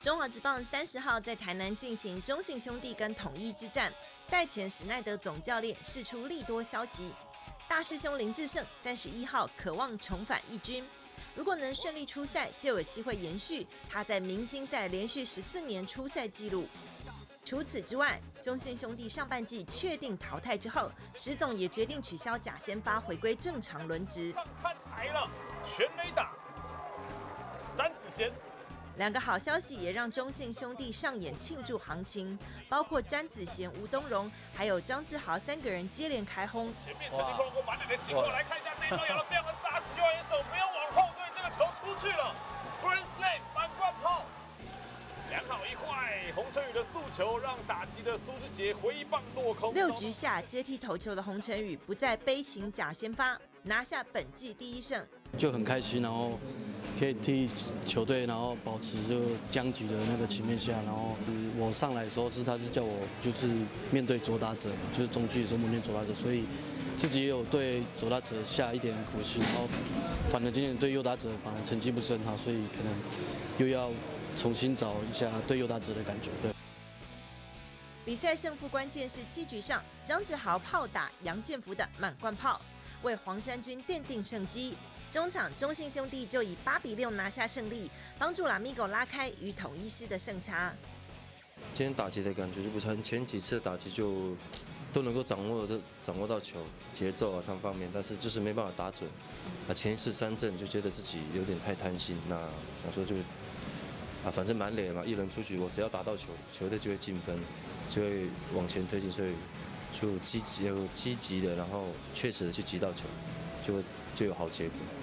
中华职棒30号在台南进行中信兄弟跟统一之战，赛前史奈德总教练释出利多消息，大师兄林智胜31号渴望重返一军，如果能顺利出赛，就有机会延续他在明星赛连续14年出赛纪录。除此之外，中信兄弟上半季确定淘汰之后，石总也决定取消假先发，回归正常轮值。 看台了，全垒打，詹子贤。 两个好消息也让中信兄弟上演庆祝行情，包括詹子贤、吴东荣还有张志豪3个人接连开轰。 前面曾经碰过满脸的情况，来看一下这一招有了非常的扎实，右眼手不要往后对，这个球出去了 ，Grand Slam 满贯炮，良好一坏，洪承宇的速球让打击的苏志杰回棒落空。 6局下接替投球的洪承宇不再悲情假先发，拿下本季第1胜， 就很开心，然后可以替球队，然后保持就僵局的那个情面下，然后我上来的时候他是叫我就是面对左打者嘛，就是中继的时候面对左打者，所以自己也有对左打者下一点苦心，然后反而今年对右打者反而成绩不是很好，所以可能又要重新找一下对右打者的感觉。对。 比赛胜负关键是7局上，张志豪炮打杨建福的满贯炮，为黄衫军奠定胜机。中场中信兄弟就以8-6拿下胜利，帮助拉米狗拉开与统一狮的胜差。 今天打击的感觉就不是前几次的打击就都能够掌握到球节奏啊上方面，但是就是没办法打准。前4、3阵就觉得自己有点太贪心，那想说就反正满垒嘛，一人出局，我只要打到球，球队就会进分，就会往前推进，所以就积极的，然后确实的去击到球，就有好结果。